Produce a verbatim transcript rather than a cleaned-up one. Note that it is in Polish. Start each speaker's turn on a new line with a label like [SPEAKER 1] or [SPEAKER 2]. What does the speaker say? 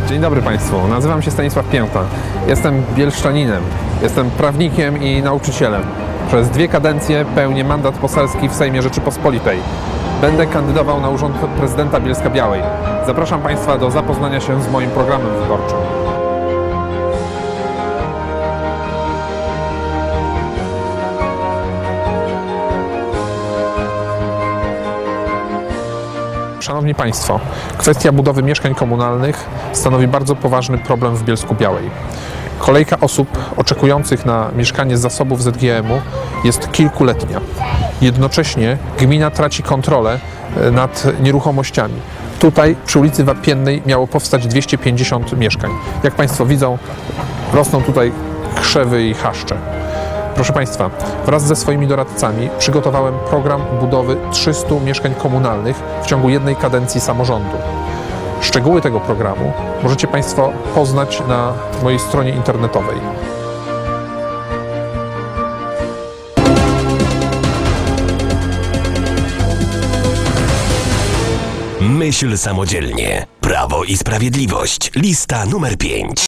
[SPEAKER 1] Dzień dobry Państwu, nazywam się Stanisław Pięta. Jestem bielszczaninem, jestem prawnikiem i nauczycielem. Przez dwie kadencje pełnię mandat poselski w Sejmie Rzeczypospolitej. Będę kandydował na urząd prezydenta Bielska-Białej. Zapraszam Państwa do zapoznania się z moim programem wyborczym. Szanowni Państwo, kwestia budowy mieszkań komunalnych stanowi bardzo poważny problem w Bielsku-Białej. Kolejka osób oczekujących na mieszkanie z zasobów Z G M u jest kilkuletnia. Jednocześnie gmina traci kontrolę nad nieruchomościami. Tutaj przy ulicy Wapiennej miało powstać dwieście pięćdziesiąt mieszkań. Jak Państwo widzą, rosną tutaj krzewy i chaszcze. Proszę Państwa, wraz ze swoimi doradcami przygotowałem program budowy trzystu mieszkań komunalnych w ciągu jednej kadencji samorządu. Szczegóły tego programu możecie Państwo poznać na mojej stronie internetowej.
[SPEAKER 2] Myśl samodzielnie. Prawo i Sprawiedliwość. Lista numer pięć.